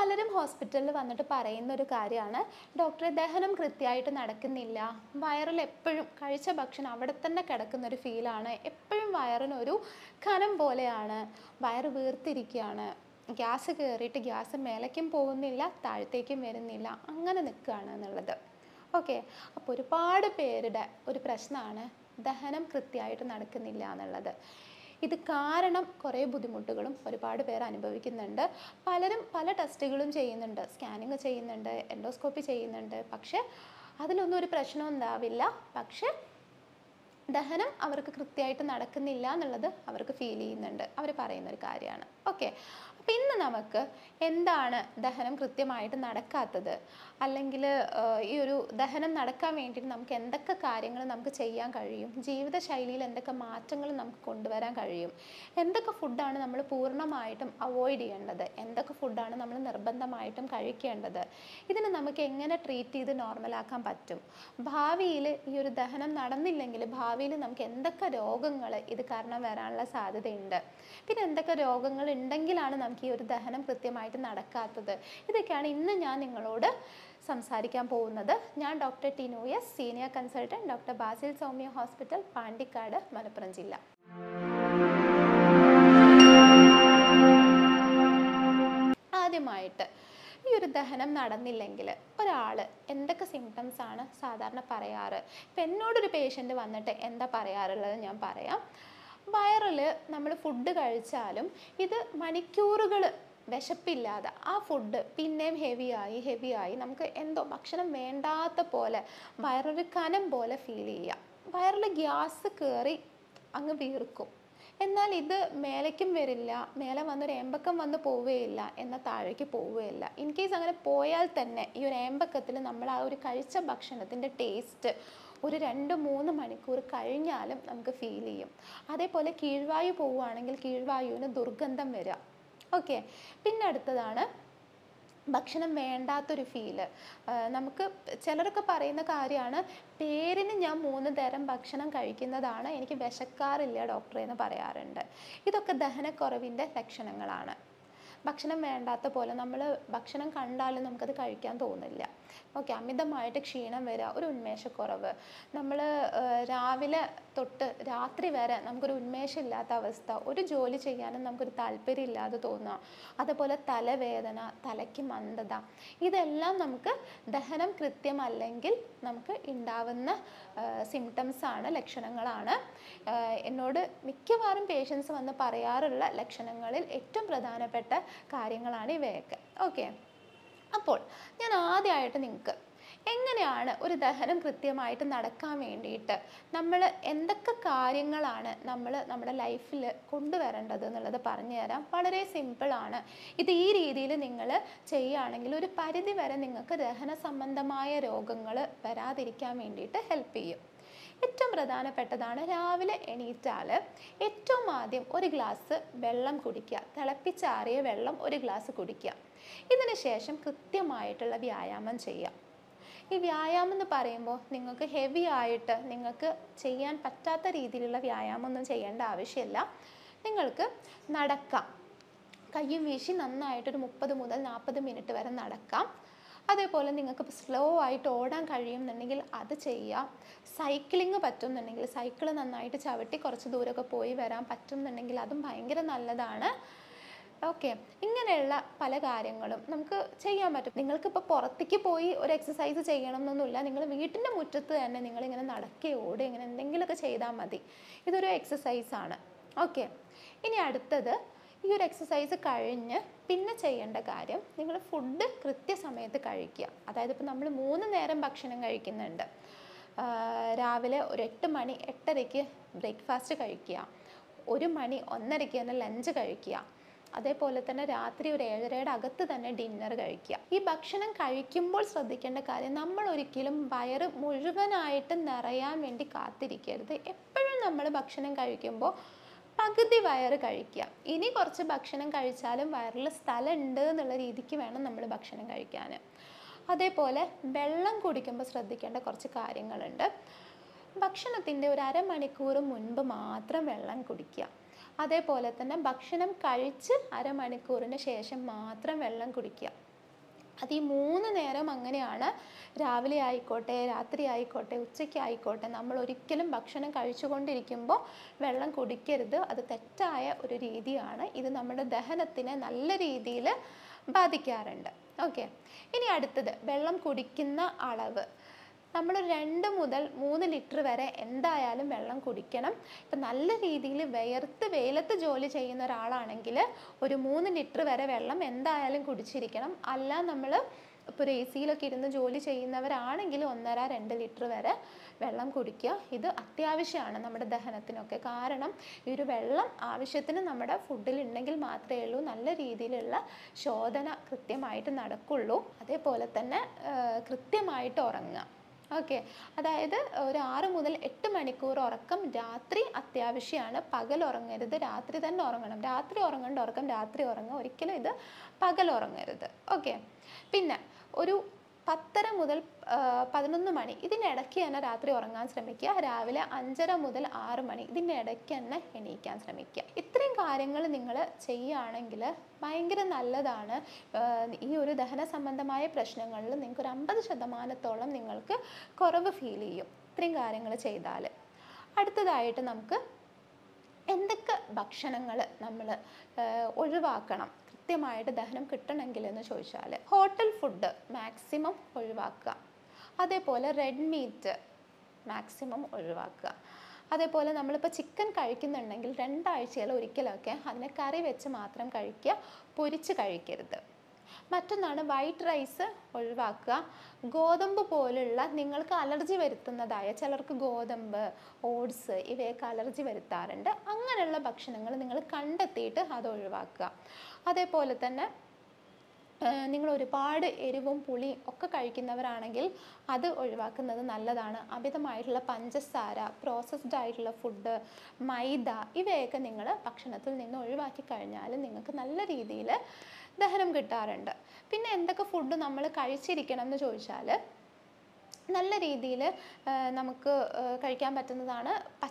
പലരും ഹോസ്പിറ്റലിൽ വന്നിട്ട് പറയുന്ന ഒരു കാര്യമാണ്, ഡോക്ടറെ ദഹനം കൃത്യമായിട്ട് നടക്കുന്നില്ല, വയറിൽ എപ്പോഴും കഴിച്ച ഭക്ഷണം അവിടെ തന്നെ കിടക്കുന്നൊരു ഫീലാണ്, എപ്പോഴും വയറിനൊരു കനം പോലെയാണ്, വയറ് വീർത്തിരിക്കുകയാണ്, ഗ്യാസ് കയറിയിട്ട് ഗ്യാസ് മേലേക്കും പോകുന്നില്ല താഴത്തേക്കും വരുന്നില്ല, അങ്ങനെ നിൽക്കുകയാണ് എന്നുള്ളത്. ഓക്കെ, അപ്പോൾ ഒരുപാട് പേരുടെ ഒരു പ്രശ്നമാണ് ദഹനം കൃത്യമായിട്ട് നടക്കുന്നില്ല എന്നുള്ളത്. ഇത് കാരണം കുറേ ബുദ്ധിമുട്ടുകളും ഒരുപാട് പേർ അനുഭവിക്കുന്നുണ്ട്. പലരും പല ടെസ്റ്റുകളും ചെയ്യുന്നുണ്ട്, സ്കാനിങ് ചെയ്യുന്നുണ്ട്, എൻഡോസ്കോപ്പി ചെയ്യുന്നുണ്ട്, പക്ഷെ അതിലൊന്നും ഒരു പ്രശ്നം ഉണ്ടാവില്ല. പക്ഷെ ദഹനം അവർക്ക് കൃത്യമായിട്ട് നടക്കുന്നില്ല എന്നുള്ളത് അവർക്ക് ഫീൽ ചെയ്യുന്നുണ്ട്, അവർ പറയുന്നൊരു കാര്യമാണ്. ഓക്കെ, അപ്പം ഇന്ന് നമുക്ക് എന്താണ് ദഹനം കൃത്യമായിട്ട് നടക്കാത്തത്, അല്ലെങ്കിൽ ഈ ഒരു ദഹനം നടക്കാൻ വേണ്ടിയിട്ട് നമുക്ക് എന്തൊക്കെ കാര്യങ്ങൾ നമുക്ക് ചെയ്യാൻ കഴിയും, ജീവിതശൈലിയിൽ എന്തൊക്കെ മാറ്റങ്ങൾ നമുക്ക് കൊണ്ടുവരാൻ കഴിയും, എന്തൊക്കെ ഫുഡാണ് നമ്മൾ പൂർണ്ണമായിട്ടും അവോയ്ഡ് ചെയ്യേണ്ടത്, എന്തൊക്കെ ഫുഡാണ് നമ്മൾ നിർബന്ധമായിട്ടും കഴിക്കേണ്ടത്, ഇതിന് നമുക്ക് എങ്ങനെ ട്രീറ്റ് ചെയ്ത് നോർമലാക്കാൻ പറ്റും, ഭാവിയിൽ ഈ ഒരു ദഹനം നടന്നില്ലെങ്കിൽ ഭാവിയിൽ നമുക്ക് എന്തൊക്കെ രോഗങ്ങൾ ഇത് കാരണം വരാനുള്ള സാധ്യതയുണ്ട്, പിന്നെ എന്തൊക്കെ രോഗങ്ങൾ ഉണ്ടെങ്കിലാണ് നമുക്ക് ഈ ഒരു ദഹനം കൃത്യമായിട്ട് നടക്കാത്തത്, ഇതൊക്കെയാണ് ഇന്ന് ഞാൻ നിങ്ങളോട് സംസാരിക്കാൻ പോകുന്നത്. ഞാൻ doctor Tinu S, senior consultant, doctor Basil Soumya hospital, Pandikkad, Malappuram ജില്ല. ആദ്യമായിട്ട് ഈ ഒരു ദഹനം നടന്നില്ലെങ്കിൽ ഒരാൾ എന്തൊക്കെ സിംറ്റംസ് ആണ് സാധാരണ പറയാറ്? ഇപ്പം എന്നോടൊരു പേഷ്യൻ്റ് വന്നിട്ട് എന്താ പറയാറുള്ളത് ഞാൻ പറയാം. വയറിൽ നമ്മൾ ഫുഡ് കഴിച്ചാലും ഇത് മണിക്കൂറുകൾ വിശപ്പില്ലാതെ ആ ഫുഡ് പിന്നെയും ഹെവിയായി നമുക്ക് എന്തോ ഭക്ഷണം വേണ്ടാത്ത പോലെ വയറൊരു കനം പോലെ ഫീൽ ചെയ്യുക, വയറിൽ ഗ്യാസ് കയറി അങ്ങ് വീർക്കും. എന്നാൽ ഇത് മേലേക്കും വരില്ല, മേലെ വന്നൊരു ഏമ്പക്കം വന്ന് പോവുകയില്ല, എന്നാൽ താഴേക്ക് പോവുകയില്ല. ഇൻ കേസ് അങ്ങനെ പോയാൽ തന്നെ ഈ ഒരു ഏമ്പക്കത്തിൽ നമ്മൾ ആ ഒരു കഴിച്ച ഭക്ഷണത്തിൻ്റെ ടേസ്റ്റ് ഒരു 2-3 മണിക്കൂർ കഴിഞ്ഞാലും നമുക്ക് ഫീൽ ചെയ്യും. അതേപോലെ കീഴ്വായു പോവുകയാണെങ്കിൽ കീഴ്വായുവിന് ദുർഗന്ധം വരിക. ഓക്കെ, പിന്നെ അടുത്തതാണ് ഭക്ഷണം വേണ്ടാത്തൊരു ഫീല്. നമുക്ക് ചിലരൊക്കെ പറയുന്ന കാര്യമാണ്, പേരിന് ഞാൻ 3 തരം ഭക്ഷണം കഴിക്കുന്നതാണ്, എനിക്ക് വിശക്കാറില്ല ഡോക്ടറെ എന്ന് പറയാറുണ്ട്. ഇതൊക്കെ ദഹനക്കുറവിൻ്റെ ലക്ഷണങ്ങളാണ്. ഭക്ഷണം വേണ്ടാത്ത പോലെ നമ്മൾ ഭക്ഷണം കണ്ടാലും നമുക്കത് കഴിക്കാൻ തോന്നില്ല. ഓക്കെ, അമിതമായിട്ട് ക്ഷീണം വരിക, ഒരു ഉന്മേഷക്കുറവ്, നമ്മൾ രാവിലെ തൊട്ട് രാത്രി വരെ നമുക്കൊരു ഉന്മേഷമില്ലാത്ത അവസ്ഥ, ഒരു ജോലി ചെയ്യാനും നമുക്കൊരു താല്പര്യം ഇല്ലാതെ തോന്നുക, അതുപോലെ തലവേദന, തലയ്ക്ക് മന്ദത, ഇതെല്ലാം നമുക്ക് ദഹനം കൃത്യമല്ലെങ്കിൽ നമുക്ക് ഉണ്ടാവുന്ന സിംറ്റംസാണ്, ലക്ഷണങ്ങളാണ്. എന്നോട് മിക്കവാറും പേഷ്യൻസ് വന്ന് പറയാറുള്ള ലക്ഷണങ്ങളിൽ ഏറ്റവും പ്രധാനപ്പെട്ട കാര്യങ്ങളാണ് ഇവയൊക്കെ. ഓക്കെ, അപ്പോൾ ഞാൻ ആദ്യമായിട്ട് നിങ്ങൾക്ക് എങ്ങനെയാണ് ഒരു ദഹനം കൃത്യമായിട്ട് നടക്കാൻ വേണ്ടിയിട്ട് നമ്മൾ എന്തൊക്കെ കാര്യങ്ങളാണ് നമ്മൾ നമ്മുടെ ലൈഫിൽ കൊണ്ടുവരേണ്ടത് എന്നുള്ളത് പറഞ്ഞു തരാം. വളരെ സിമ്പിളാണ്. ഇത് ഈ രീതിയിൽ നിങ്ങൾ ചെയ്യുകയാണെങ്കിൽ ഒരു പരിധി വരെ നിങ്ങൾക്ക് ദഹന സംബന്ധമായ രോഗങ്ങൾ വരാതിരിക്കാൻ വേണ്ടിയിട്ട് ഹെൽപ്പ് ചെയ്യും. ഏറ്റവും പ്രധാനപ്പെട്ടതാണ്, രാവിലെ എണീറ്റാൽ ഏറ്റവും ആദ്യം ഒരു ഗ്ലാസ് വെള്ളം കുടിക്കുക, തിളപ്പിച്ചാറിയ വെള്ളം ഒരു ഗ്ലാസ് കുടിക്കുക. ഇതിന് ശേഷം കൃത്യമായിട്ടുള്ള വ്യായാമം ചെയ്യുക. ഈ വ്യായാമം എന്ന് പറയുമ്പോൾ നിങ്ങൾക്ക് ഹെവി ആയിട്ട് നിങ്ങൾക്ക് ചെയ്യാൻ പറ്റാത്ത രീതിയിലുള്ള വ്യായാമം ഒന്നും ചെയ്യേണ്ട ആവശ്യമില്ല. നിങ്ങൾക്ക് നടക്കാം, കയ്യും വീശി നന്നായിട്ടൊരു 30 മുതൽ 40 മിനിറ്റ് വരെ നടക്കാം. അതേപോലെ നിങ്ങൾക്ക് സ്ലോ ആയിട്ട് ഓടാൻ കഴിയുമെന്നുണ്ടെങ്കിൽ അത് ചെയ്യുക. സൈക്ലിങ് പറ്റുമെന്നുണ്ടെങ്കിൽ സൈക്കിൾ നന്നായിട്ട് ചവിട്ടി കുറച്ച് ദൂരമൊക്കെ പോയി വരാൻ പറ്റുമെന്നുണ്ടെങ്കിൽ അതും ഭയങ്കര നല്ലതാണ്. ഓക്കെ, ഇങ്ങനെയുള്ള പല കാര്യങ്ങളും നമുക്ക് ചെയ്യാൻ പറ്റും. നിങ്ങൾക്കിപ്പോൾ പുറത്തേക്ക് പോയി ഒരു എക്സസൈസ് ചെയ്യണം എന്നൊന്നുമില്ല, നിങ്ങൾ വീട്ടിൻ്റെ മുറ്റത്ത് തന്നെ നിങ്ങളിങ്ങനെ നടക്കുകയോ ഓടുകയോ ഇങ്ങനെ എന്തെങ്കിലുമൊക്കെ ചെയ്താൽ മതി. ഇതൊരു എക്സസൈസാണ്. ഓക്കെ, ഇനി അടുത്തത്, ഈ ഒരു എക്സസൈസ് കഴിഞ്ഞ് പിന്നെ ചെയ്യേണ്ട കാര്യം, നിങ്ങൾ ഫുഡ് കൃത്യസമയത്ത് കഴിക്കുക. അതായത് ഇപ്പോൾ നമ്മൾ 3 നേരം ഭക്ഷണം കഴിക്കുന്നുണ്ട്. രാവിലെ ഒരു 8 മണി 8:30ക്ക് ബ്രേക്ക്ഫാസ്റ്റ് കഴിക്കുക, 1 മണി 1:30ക്ക് തന്നെ ലഞ്ച് കഴിക്കുക, അതേപോലെ തന്നെ രാത്രി ഒരു 7:30യുടെ അകത്ത് തന്നെ ഡിന്നർ കഴിക്കുക. ഈ ഭക്ഷണം കഴിക്കുമ്പോൾ ശ്രദ്ധിക്കേണ്ട കാര്യം, നമ്മൾ ഒരിക്കലും വയറ് മുഴുവനായിട്ട് നിറയാൻ വേണ്ടി കാത്തിരിക്കരുത്. എപ്പോഴും നമ്മൾ ഭക്ഷണം കഴിക്കുമ്പോൾ പകുതി വയറ് കഴിക്കുക. ഇനി കുറച്ച് ഭക്ഷണം കഴിച്ചാലും വയറിൽ സ്ഥലമുണ്ട് എന്നുള്ള രീതിക്ക് വേണം നമ്മൾ ഭക്ഷണം കഴിക്കാൻ. അതേപോലെ വെള്ളം കുടിക്കുമ്പോൾ ശ്രദ്ധിക്കേണ്ട കുറച്ച് കാര്യങ്ങളുണ്ട്. ഭക്ഷണത്തിൻ്റെ ഒരു അരമണിക്കൂർ മുൻപ് മാത്രം വെള്ളം കുടിക്കുക. അതേപോലെ തന്നെ ഭക്ഷണം കഴിച്ച് അരമണിക്കൂറിന് ശേഷം മാത്രം വെള്ളം കുടിക്കുക. അത് ഈ 3 നേരം അങ്ങനെയാണ്. രാവിലെ ആയിക്കോട്ടെ, രാത്രി ആയിക്കോട്ടെ, ഉച്ചയ്ക്ക് ആയിക്കോട്ടെ, നമ്മൾ ഒരിക്കലും ഭക്ഷണം കഴിച്ചുകൊണ്ടിരിക്കുമ്പോൾ വെള്ളം കുടിക്കരുത്. അത് തെറ്റായ ഒരു രീതിയാണ്. ഇത് നമ്മുടെ ദഹനത്തിനെ നല്ല രീതിയിൽ ബാധിക്കാറുണ്ട്. ഓക്കെ, ഇനി അടുത്തത് വെള്ളം കുടിക്കുന്ന അളവ്. നമ്മൾ 2 മുതൽ 3 ലിറ്റർ വരെ എന്തായാലും വെള്ളം കുടിക്കണം. ഇപ്പം നല്ല രീതിയിൽ വിയർത്ത് വെയിലത്ത് ജോലി ചെയ്യുന്ന ഒരാളാണെങ്കിൽ ഒരു 3 ലിറ്റർ വരെ വെള്ളം എന്തായാലും കുടിച്ചിരിക്കണം. അല്ല നമ്മൾ ഇപ്പോൾ ഒരു AC യിലൊക്കെ ഇരുന്ന് ജോലി ചെയ്യുന്നവരാണെങ്കിൽ 1.5-2 ലിറ്റർ വരെ വെള്ളം കുടിക്കുക. ഇത് അത്യാവശ്യമാണ് നമ്മുടെ ദഹനത്തിനൊക്കെ. കാരണം ഈ ഒരു വെള്ളം ആവശ്യത്തിന് നമ്മുടെ ഫുഡിൽ ഉണ്ടെങ്കിൽ മാത്രമേ ഉള്ളൂ നല്ല രീതിയിലുള്ള ശോധന കൃത്യമായിട്ട് നടക്കുള്ളൂ. അതേപോലെ തന്നെ കൃത്യമായിട്ട് ഉറങ്ങുക. ഓക്കെ, അതായത് ഒരു 6 മുതൽ 8 മണിക്കൂർ ഉറക്കം രാത്രി അത്യാവശ്യമാണ്. പകൽ ഉറങ്ങരുത്, രാത്രി തന്നെ ഉറങ്ങണം. രാത്രി ഉറങ്ങേണ്ട ഉറക്കം രാത്രി ഉറങ്ങുക, ഒരിക്കലും ഇത് പകൽ ഉറങ്ങരുത്. ഓക്കെ, പിന്നെ ഒരു 10:30 മുതൽ 11 മണി ഇതിനിടയ്ക്ക് തന്നെ രാത്രി ഉറങ്ങാൻ ശ്രമിക്കുക. രാവിലെ 5:30 മുതൽ 6 മണി ഇതിനിടയ്ക്ക് തന്നെ എണീക്കാൻ ശ്രമിക്കുക. ഇത്രയും കാര്യങ്ങൾ നിങ്ങൾ ചെയ്യുകയാണെങ്കിൽ ഭയങ്കര നല്ലതാണ്. ഈ ഒരു ദഹന സംബന്ധമായ പ്രശ്നങ്ങളിൽ നിങ്ങൾക്ക് ഒരു 50% നിങ്ങൾക്ക് കുറവ് ഫീൽ ചെയ്യും ഇത്രയും കാര്യങ്ങൾ ചെയ്താൽ. അടുത്തതായിട്ട് നമുക്ക് എന്തൊക്കെ ഭക്ഷണങ്ങൾ നമ്മൾ ഒഴിവാക്കണം കൃത്യമായിട്ട് ദഹനം കിട്ടണമെങ്കിൽ എന്ന് ചോദിച്ചാൽ, ഹോട്ടൽ ഫുഡ് മാക്സിമം ഒഴിവാക്കുക. അതേപോലെ റെഡ് മീറ്റ് മാക്സിമം ഒഴിവാക്കുക. അതേപോലെ നമ്മളിപ്പോൾ ചിക്കൻ കഴിക്കുന്നുണ്ടെങ്കിൽ 2 ആഴ്ചയിൽ ഒരിക്കലൊക്കെ അതിനെ കറി വെച്ച് മാത്രം കഴിക്കുക, പൊരിച്ച് കഴിക്കരുത്. മറ്റൊന്നാണ് വൈറ്റ് റൈസ് ഒഴിവാക്കുക. ഗോതമ്പ് പോലുള്ള നിങ്ങൾക്ക് അലർജി വരുത്തുന്നതായ, ചിലർക്ക് ഗോതമ്പ്, ഓട്സ് ഇവയൊക്കെ അലർജി വരുത്താറുണ്ട്. അങ്ങനെയുള്ള ഭക്ഷണങ്ങൾ നിങ്ങൾ കണ്ടെത്തിയിട്ട് അത് ഒഴിവാക്കുക. അതേപോലെ തന്നെ നിങ്ങൾ ഒരുപാട് എരിവും പുളിയും ഒക്കെ കഴിക്കുന്നവരാണെങ്കിൽ അത് ഒഴിവാക്കുന്നത് നല്ലതാണ്. അമിതമായിട്ടുള്ള പഞ്ചസാര, പ്രോസസ്ഡ് ആയിട്ടുള്ള ഫുഡ്, മൈദ ഇവയൊക്കെ നിങ്ങൾ ഭക്ഷണത്തിൽ നിന്ന് ഒഴിവാക്കി കഴിഞ്ഞാൽ നിങ്ങൾക്ക് നല്ല രീതിയിൽ ദഹനം കിട്ടാറുണ്ട്. പിന്നെ എന്തൊക്കെ ഫുഡ് നമ്മൾ കഴിച്ചിരിക്കണം എന്ന് ചോദിച്ചാൽ, നല്ല രീതിയിൽ നമുക്ക് കഴിക്കാൻ പറ്റുന്നതാണ്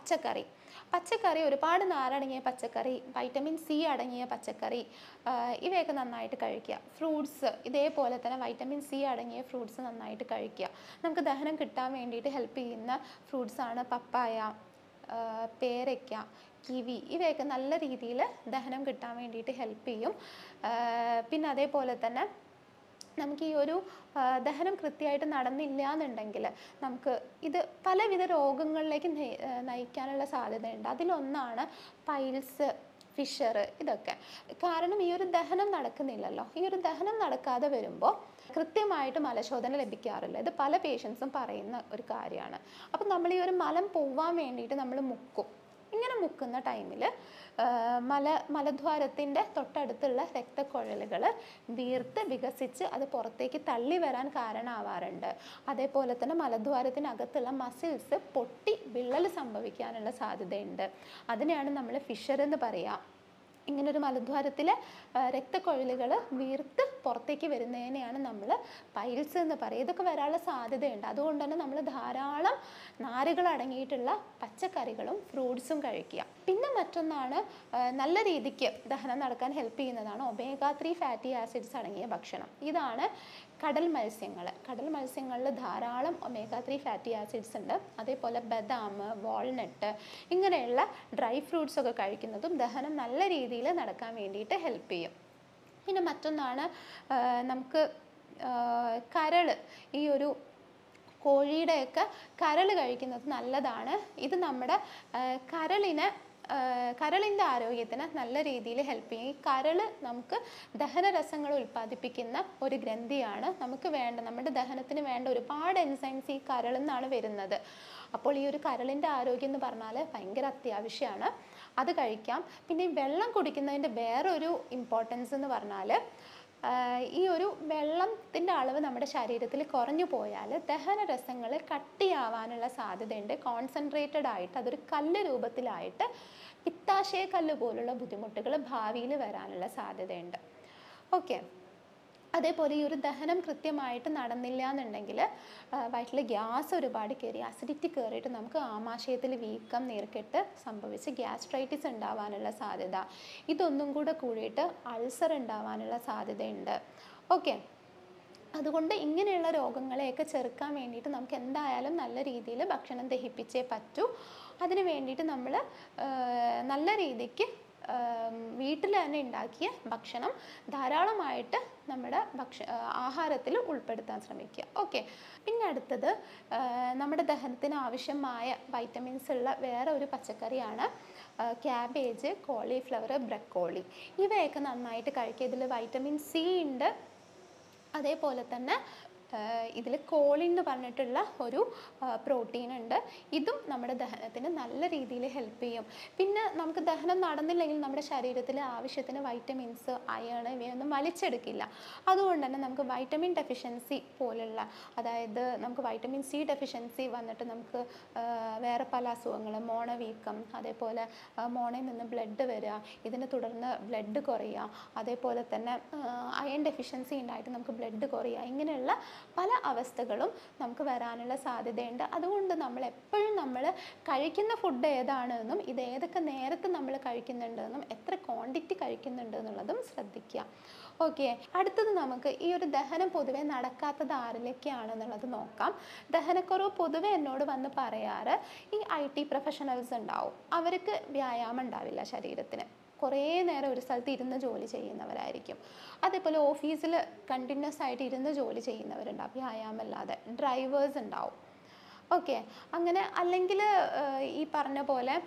പച്ചക്കറി, ഒരുപാട് നാരടങ്ങിയ പച്ചക്കറി, വൈറ്റമിൻ സി അടങ്ങിയ പച്ചക്കറി ഇവയൊക്കെ നന്നായിട്ട് കഴിക്കുക. ഫ്രൂട്ട്സ് ഇതേപോലെ തന്നെ വൈറ്റമിൻ സി അടങ്ങിയ ഫ്രൂട്ട്സ് നന്നായിട്ട് കഴിക്കുക. നമുക്ക് ദഹനം കിട്ടാൻ വേണ്ടിയിട്ട് ഹെൽപ്പ് ചെയ്യുന്ന ഫ്രൂട്ട്സാണ് പപ്പായ, പേരയ്ക്ക, കിവി ഇവയൊക്കെ നല്ല രീതിയിൽ ദഹനം കിട്ടാൻ വേണ്ടിയിട്ട് ഹെൽപ്പ് ചെയ്യും. പിന്നെ അതേപോലെ തന്നെ നമുക്ക് ഈ ഒരു ദഹനം കൃത്യമായിട്ട് നടന്നില്ല എന്നുണ്ടെങ്കിൽ നമുക്ക് ഇത് പലവിധ രോഗങ്ങളിലേക്ക് നയിക്കാനുള്ള സാധ്യതയുണ്ട്. അതിലൊന്നാണ് പൈൽസ്, ഫിഷർ ഇതൊക്കെ. കാരണം ഈ ഒരു ദഹനം നടക്കുന്നില്ലല്ലോ. ഈ ഒരു ദഹനം നടക്കാതെ വരുമ്പോൾ കൃത്യമായിട്ട് മലശോധന ലഭിക്കാറില്ല. ഇത് പല പേഷ്യൻസും പറയുന്ന ഒരു കാര്യമാണ്. അപ്പം നമ്മൾ ഈ ഒരു മലം പോവാൻ വേണ്ടിയിട്ട് നമ്മൾ മുക്കും. ഇങ്ങനെ മുക്കുന്ന ടൈമിൽ മലദ്വാരത്തിൻ്റെ തൊട്ടടുത്തുള്ള രക്തക്കുഴലുകൾ വീർത്ത് വികസിച്ച് അത് പുറത്തേക്ക് തള്ളി വരാൻ കാരണമാവാറുണ്ട്. അതേപോലെ തന്നെ മലദ്വാരത്തിനകത്തുള്ള മസിൽസ് പൊട്ടി വിള്ളൽ സംഭവിക്കാനുള്ള സാധ്യതയുണ്ട്. അതിനെയാണ് നമ്മൾ ഫിഷർ എന്ന് പറയുക. ഇങ്ങനൊരു മലദ്വാരത്തിലെ രക്തക്കുഴലുകൾ വീർത്ത് പുറത്തേക്ക് വരുന്നതിനെയാണ് നമ്മൾ പൈൽസ് എന്ന് പറയുക. ഇതൊക്കെ വരാനുള്ള സാധ്യതയുണ്ട്. അതുകൊണ്ട് തന്നെ നമ്മൾ ധാരാളം നാരുകൾ അടങ്ങിയിട്ടുള്ള പച്ചക്കറികളും ഫ്രൂട്ട്സും കഴിക്കുക. പിന്നെ മറ്റൊന്നാണ് നല്ല രീതിക്ക് ദഹനം നടക്കാൻ ഹെൽപ്പ് ചെയ്യുന്നതാണ് omega-3 ഫാറ്റി ആസിഡ്സ് അടങ്ങിയ ഭക്ഷണം. ഇതാണ് കടൽ മത്സ്യങ്ങളിൽ ധാരാളം omega-3 ഫാറ്റി ആസിഡ്സ് ഉണ്ട്. അതേപോലെ ബദാം, വാൾനട്ട് ഇങ്ങനെയുള്ള ഡ്രൈ ഫ്രൂട്ട്സ് ഒക്കെ കഴിക്കുന്നതും ദഹനം നല്ല രീതിയിൽ നടക്കാൻ വേണ്ടിയിട്ട് ഹെൽപ്പ് ചെയ്യും. പിന്നെ മറ്റൊന്നാണ് നമുക്ക് കരൾ, ഈ ഒരു കോഴിയുടെയൊക്കെ കരൾ കഴിക്കുന്നത് നല്ലതാണ്. ഇത് നമ്മുടെ കരളിൻ്റെ ആരോഗ്യത്തിന് നല്ല രീതിയിൽ ഹെൽപ്പ് ചെയ്യും. ഈ കരൾ നമുക്ക് ദഹനരസങ്ങൾ ഉൽപ്പാദിപ്പിക്കുന്ന ഒരു ഗ്രന്ഥിയാണ്. നമ്മുടെ ദഹനത്തിന് വേണ്ട ഒരുപാട് എൻസൈംസ് ഈ കരളിൽ നിന്നാണ് വരുന്നത്. അപ്പോൾ ഈ ഒരു കരളിൻ്റെ ആരോഗ്യം എന്ന് പറഞ്ഞാൽ ഭയങ്കര അത്യാവശ്യമാണ്. അത് കഴിക്കാം. പിന്നെ ഈ വെള്ളം കുടിക്കുന്നതിൻ്റെ വേറൊരു ഇമ്പോർട്ടൻസ് എന്ന് പറഞ്ഞാൽ, ഈ ഒരു വെള്ളത്തിൻ്റെ അളവ് നമ്മുടെ ശരീരത്തിൽ കുറഞ്ഞു പോയാൽ ദഹനരസങ്ങൾ കട്ടിയാവാനുള്ള സാധ്യതയുണ്ട്. കോൺസെൻട്രേറ്റഡ് ആയിട്ട് അതൊരു കല്ല് രൂപത്തിലായിട്ട് പിത്താശയ കല്ല് പോലുള്ള ബുദ്ധിമുട്ടുകൾ ഭാവിയിൽ വരാനുള്ള സാധ്യതയുണ്ട്. ഓക്കെ, അതേപോലെ ഈ ഒരു ദഹനം കൃത്യമായിട്ട് നടന്നില്ല എന്നുണ്ടെങ്കിൽ വയറ്റിൽ ഗ്യാസ് ഒരുപാട് കയറി, അസിഡിറ്റി കയറിയിട്ട് നമുക്ക് ആമാശയത്തിൽ വീക്കം, നീർക്കെട്ട് സംഭവിച്ച് ഗ്യാസ്ട്രൈറ്റിസ് ഉണ്ടാവാനുള്ള സാധ്യത, ഇതൊന്നും കൂടെ കൂടിയിട്ട് അൾസർ ഉണ്ടാവാനുള്ള സാധ്യതയുണ്ട്. ഓക്കെ, അതുകൊണ്ട് ഇങ്ങനെയുള്ള രോഗങ്ങളെയൊക്കെ ചെറുക്കാൻ വേണ്ടിയിട്ട് നമുക്ക് എന്തായാലും നല്ല രീതിയിൽ ഭക്ഷണം ദഹിപ്പിച്ചേ പറ്റൂ. അതിന് വേണ്ടിയിട്ട് നമ്മൾ നല്ല രീതിക്ക് വീട്ടിൽ തന്നെ ഉണ്ടാക്കിയ ഭക്ഷണം ധാരാളമായിട്ട് നമ്മുടെ ആഹാരത്തിൽ ഉൾപ്പെടുത്താൻ ശ്രമിക്കുക. ഓക്കെ. പിന്നെ അടുത്തത് നമ്മുടെ ദഹനത്തിന് ആവശ്യമായ വൈറ്റമിൻസ് ഉള്ള വേറെ ഒരു പച്ചക്കറിയാണ് ക്യാബേജ്, കോളിഫ്ലവർ, ബ്രക്കോളി. ഇവയൊക്കെ നന്നായിട്ട് കഴിക്കുക. ഇതിൽ വൈറ്റമിൻ സി ഉണ്ട്. അതേപോലെ തന്നെ ഇതിൽ കോളിൻ എന്ന് പറഞ്ഞിട്ടുള്ള ഒരു പ്രോട്ടീൻ ഉണ്ട്. ഇതും നമ്മുടെ ദഹനത്തിന് നല്ല രീതിയിൽ ഹെൽപ്പ് ചെയ്യും. പിന്നെ നമുക്ക് ദഹനം നടന്നില്ലെങ്കിൽ നമ്മുടെ ശരീരത്തിൽ ആവശ്യത്തിന് വൈറ്റമിൻസ്, അയൺ ഇവയൊന്നും വലിച്ചെടുക്കില്ല. അതുകൊണ്ട് തന്നെ നമുക്ക് വൈറ്റമിൻ ഡെഫിഷ്യൻസി പോലുള്ള, അതായത് നമുക്ക് വൈറ്റമിൻ സി ഡെഫിഷ്യൻസി വന്നിട്ട് നമുക്ക് വേറെ പല അസുഖങ്ങൾ, മോണവീക്കം, അതേപോലെ മോണയിൽ നിന്ന് ബ്ലഡ് വരിക, ഇതിനെ തുടർന്ന് ബ്ലഡ് കുറയുക, അതേപോലെ തന്നെ അയൺ ഡെഫിഷ്യൻസി ഉണ്ടായിട്ട് നമുക്ക് ബ്ലഡ് കുറയുക, ഇങ്ങനെയുള്ള പല അവസ്ഥകളും നമുക്ക് വരാനുള്ള സാധ്യതയുണ്ട്. അതുകൊണ്ട് നമ്മൾ എപ്പോഴും നമ്മൾ കഴിക്കുന്ന ഫുഡ് ഏതാണെന്നും ഇത് ഏതൊക്കെ നേരത്തെ നമ്മൾ കഴിക്കുന്നുണ്ടെന്നും എത്ര ക്വാണ്ടിറ്റി കഴിക്കുന്നുണ്ട് എന്നുള്ളതും ശ്രദ്ധിക്കുക. ഓക്കെ. അടുത്തത് നമുക്ക് ഈ ഒരു ദഹനം പൊതുവെ നടക്കാത്തത് ആരിലേക്കാണെന്നുള്ളത് നോക്കാം. ദഹനക്കുറവ് പൊതുവെ എന്നോട് വന്ന് പറയാറ് ഈ IT പ്രൊഫഷണൽസ് ഉണ്ടാവും. അവർക്ക് വ്യായാമം ഉണ്ടാവില്ല ശരീരത്തിന്. കുറേ നേരം ഒരു സ്ഥലത്ത് ഇരുന്ന് ജോലി ചെയ്യുന്നവരായിരിക്കും. അതേപോലെ ഓഫീസിൽ കണ്ടിന്യൂസ് ആയിട്ട് ഇരുന്ന് ജോലി ചെയ്യുന്നവരുണ്ടാവും വ്യായാമമില്ലാതെ. ഡ്രൈവേഴ്സ് ഉണ്ടാവും. ഓക്കെ. അങ്ങനെ അല്ലെങ്കിൽ ഈ പറഞ്ഞ പോലെ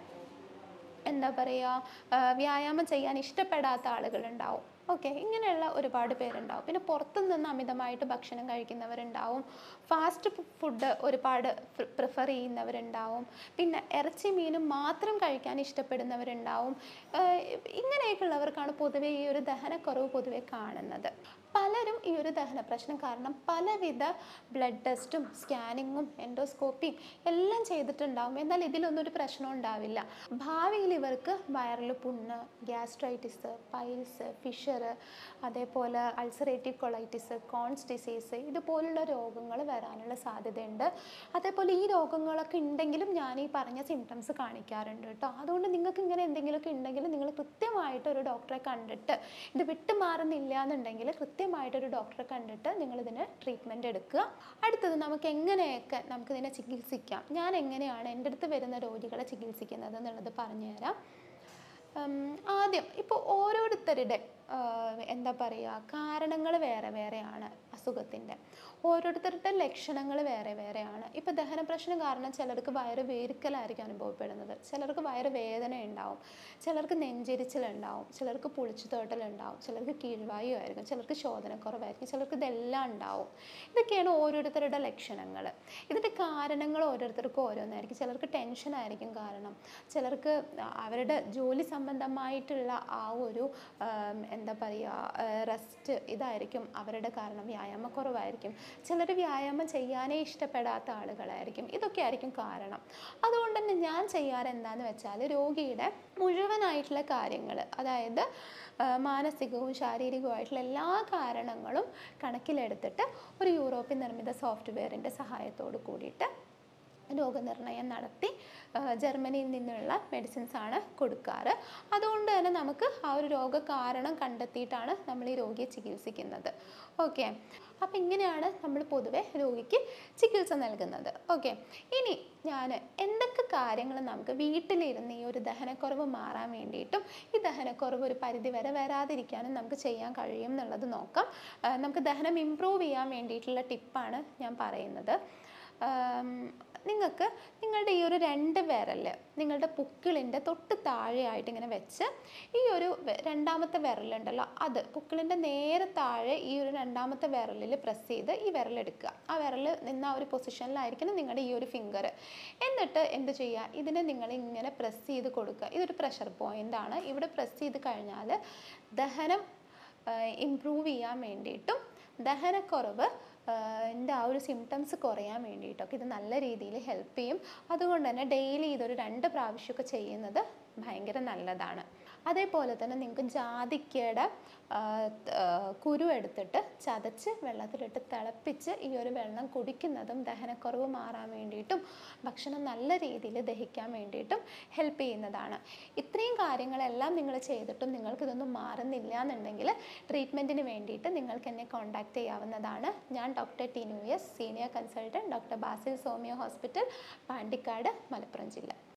എന്താ പറയുക, വ്യായാമം ചെയ്യാൻ ഇഷ്ടപ്പെടാത്ത ആളുകളുണ്ടാവും. ഓക്കെ. ഇങ്ങനെയുള്ള ഒരുപാട് പേരുണ്ടാവും. പിന്നെ പുറത്തു നിന്ന് അമിതമായിട്ട് ഭക്ഷണം കഴിക്കുന്നവരുണ്ടാവും. ഫാസ്റ്റ് ഫുഡ് ഒരുപാട് പ്രിഫർ ചെയ്യുന്നവരുണ്ടാവും. പിന്നെ ഇറച്ചി മീനും മാത്രം കഴിക്കാൻ ഇഷ്ടപ്പെടുന്നവരുണ്ടാവും. ഇങ്ങനെയൊക്കെയുള്ളവർക്കാണ് പൊതുവെ ഈ ഒരു ദഹനക്കുറവ് പൊതുവെ കാണുന്നത്. പലരും ഈ ഒരു ദഹന പ്രശ്നം കാരണം പലവിധ ബ്ലഡ് ടെസ്റ്റും സ്കാനിങ്ങും എൻഡോസ്കോപ്പിയും എല്ലാം ചെയ്തിട്ടുണ്ടാവും. എന്നാൽ ഇതിലൊന്നും ഒരു പ്രശ്നം ഉണ്ടാവില്ല. ഭാവിയിൽ ഇവർക്ക് വയറിൽ പുണ്ണ്, ഗ്യാസ്ട്രൈറ്റിസ്, പൈൽസ്, ഫിഷർ, അതേപോലെ അൾസറേറ്റീവ് കൊളൈറ്റിസ്, കോൺസ് ഡിസീസ് ഇതുപോലുള്ള രോഗങ്ങൾ വരാനുള്ള സാധ്യതയുണ്ട്. അതേപോലെ ഈ രോഗങ്ങളൊക്കെ ഉണ്ടെങ്കിലും ഞാൻ ഈ പറഞ്ഞ സിംറ്റംസ് കാണിക്കാറുണ്ട് കേട്ടോ. അതുകൊണ്ട് നിങ്ങൾക്ക് ഇങ്ങനെ എന്തെങ്കിലുമൊക്കെ ഉണ്ടെങ്കിൽ നിങ്ങൾ കൃത്യമായിട്ട് ഒരു ഡോക്ടറെ കണ്ടിട്ട്, ഇത് വിട്ടുമാറുന്നില്ല എന്നുണ്ടെങ്കിൽ കൃത്യമായിട്ടൊരു ഡോക്ടറെ കണ്ടിട്ട് നിങ്ങളിതിന് ട്രീറ്റ്മെൻറ്റ് എടുക്കുക. അടുത്തത് നമുക്ക് എങ്ങനെയൊക്കെ നമുക്കിതിനെ ചികിത്സിക്കാം, ഞാൻ എങ്ങനെയാണ് എൻ്റെ അടുത്ത് വരുന്ന രോഗികളെ ചികിത്സിക്കുന്നത് എന്നുള്ളത് പറഞ്ഞുതരാം. ആദ്യം ഇപ്പോൾ ഓരോരുത്തരുടെ എന്താ പറയുക, കാരണങ്ങൾ വേറെ വേറെയാണ് അസുഖത്തിൻ്റെ. ഓരോരുത്തരുടെ ലക്ഷണങ്ങൾ വേറെ വേറെയാണ്. ഇപ്പോൾ ദഹന പ്രശ്നം കാരണം ചിലർക്ക് വയറ് വേർക്കലായിരിക്കും അനുഭവപ്പെടുന്നത്, ചിലർക്ക് വയറ് വേദന ഉണ്ടാവും, ചിലർക്ക് നെഞ്ചെരിച്ചിലുണ്ടാവും, ചിലർക്ക് പുളിച്ചുതേട്ടലുണ്ടാവും, ചിലർക്ക് കീഴ്വായു ആയിരിക്കും, ചിലർക്ക് ശോധനക്കുറവായിരിക്കും, ചിലർക്ക് ഇതെല്ലാം ഉണ്ടാവും. ഇതൊക്കെയാണ് ഓരോരുത്തരുടെ ലക്ഷണങ്ങൾ. ഇതിൻ്റെ കാരണങ്ങൾ ഓരോരുത്തർക്കും ഓരോന്നായിരിക്കും. ചിലർക്ക് ടെൻഷനായിരിക്കും കാരണം, ചിലർക്ക് അവരുടെ ജോലി സംബന്ധമായിട്ടുള്ള ആ ഒരു എന്താ പറയുക റെസ്റ്റ് ഇതായിരിക്കും അവരുടെ കാരണം, വ്യായാമക്കുറവായിരിക്കും. ചിലർ വ്യായാമം ചെയ്യാനേ ഇഷ്ടപ്പെടാത്ത ആളുകളായിരിക്കും. ഇതൊക്കെ ആയിരിക്കും കാരണം. അതുകൊണ്ട് തന്നെ ഞാൻ ചെയ്യാറ് എന്താണെന്ന് വെച്ചാൽ രോഗിയുടെ മുഴുവനായിട്ടുള്ള കാര്യങ്ങൾ, അതായത് മാനസികവും ശാരീരികവുമായിട്ടുള്ള എല്ലാ കാരണങ്ങളും കണക്കിലെടുത്തിട്ട് ഒരു യൂറോപ്യൻ നിർമ്മിത സോഫ്റ്റ്വെയറിൻ്റെ സഹായത്തോട് കൂടിയിട്ട് രോഗനിർണയം നടത്തി ജർമ്മനിയിൽ നിന്നുള്ള മെഡിസിൻസാണ് കൊടുക്കാറ്. അതുകൊണ്ട് തന്നെ നമുക്ക് ആ ഒരു രോഗകാരണം കണ്ടെത്തിയിട്ടാണ് നമ്മൾ ഈ രോഗിയെ ചികിത്സിക്കുന്നത്. ഓക്കെ. അപ്പം ഇങ്ങനെയാണ് നമ്മൾ പൊതുവെ രോഗിക്ക് ചികിത്സ നൽകുന്നത്. ഓക്കെ. ഇനി ഞാൻ എന്തൊക്കെ കാര്യങ്ങൾ നമുക്ക് വീട്ടിലിരുന്ന് ഈ ഒരു ദഹനക്കുറവ് മാറാൻ വേണ്ടിയിട്ടും ഈ ദഹനക്കുറവ് ഒരു പരിധി വരെ വരാതിരിക്കാനും നമുക്ക് ചെയ്യാൻ കഴിയും എന്നുള്ളത് നോക്കാം. നമുക്ക് ദഹനം ഇമ്പ്രൂവ് ചെയ്യാൻ വേണ്ടിയിട്ടുള്ള ടിപ്പാണ് ഞാൻ പറയുന്നത്. നിങ്ങൾക്ക് നിങ്ങളുടെ ഈ ഒരു 2 വിരൽ നിങ്ങളുടെ പുക്കിളിൻ്റെ തൊട്ട് താഴെയായിട്ട് ഇങ്ങനെ വെച്ച് ഈ ഒരു രണ്ടാമത്തെ വിരലുണ്ടല്ലോ അത് പുക്കിളിൻ്റെ നേരെ താഴെ ഈ ഒരു രണ്ടാമത്തെ വിരലിൽ പ്രസ് ചെയ്ത് ഈ വിരലെടുക്കുക. ആ വിരൽ നിന്ന ആ ഒരു പൊസിഷനിലായിരിക്കണം നിങ്ങളുടെ ഈ ഒരു ഫിംഗർ. എന്നിട്ട് എന്ത് ചെയ്യുക, ഇതിനെ നിങ്ങൾ ഇങ്ങനെ പ്രസ് ചെയ്ത് കൊടുക്കുക. ഇതൊരു പ്രഷർ പോയിൻ്റ് ആണ്. ഇവിടെ പ്രസ് ചെയ്ത് കഴിഞ്ഞാൽ ദഹനം ഇംപ്രൂവ് ചെയ്യാൻ വേണ്ടിയിട്ടും ദഹനക്കുറവ് ആ ഒരു സിംറ്റംസ് കുറയാൻ വേണ്ടിയിട്ടൊക്കെ ഇത് നല്ല രീതിയിൽ ഹെൽപ്പ് ചെയ്യും. അതുകൊണ്ട് തന്നെ ഡെയിലി ഇതൊരു 2 പ്രാവശ്യമൊക്കെ ചെയ്യുന്നത് ഭയങ്കര നല്ലതാണ്. അതേപോലെ തന്നെ നിങ്ങൾക്ക് ജാതിക്കയുടെ കുരു എടുത്തിട്ട് ചതച്ച് വെള്ളത്തിലിട്ട് തിളപ്പിച്ച് ഈ ഒരു വെള്ളം കുടിക്കുന്നതും ദഹനക്കുറവ് മാറാൻ വേണ്ടിയിട്ടും ഭക്ഷണം നല്ല രീതിയിൽ ദഹിക്കാൻ വേണ്ടിയിട്ടും ഹെൽപ്പ് ചെയ്യുന്നതാണ്. ഇത്രയും കാര്യങ്ങളെല്ലാം നിങ്ങൾ ചെയ്തിട്ടും നിങ്ങൾക്കിതൊന്നും മാറുന്നില്ല എന്നുണ്ടെങ്കിൽ ട്രീറ്റ്മെൻറ്റിന് വേണ്ടിയിട്ട് നിങ്ങൾക്ക് എന്നെ കോൺടാക്റ്റ് ചെയ്യാവുന്നതാണ്. ഞാൻ doctor Tinu S, senior consultant, doctor Basil Soumya hospital, Pandikkad, Malappuram ജില്ല.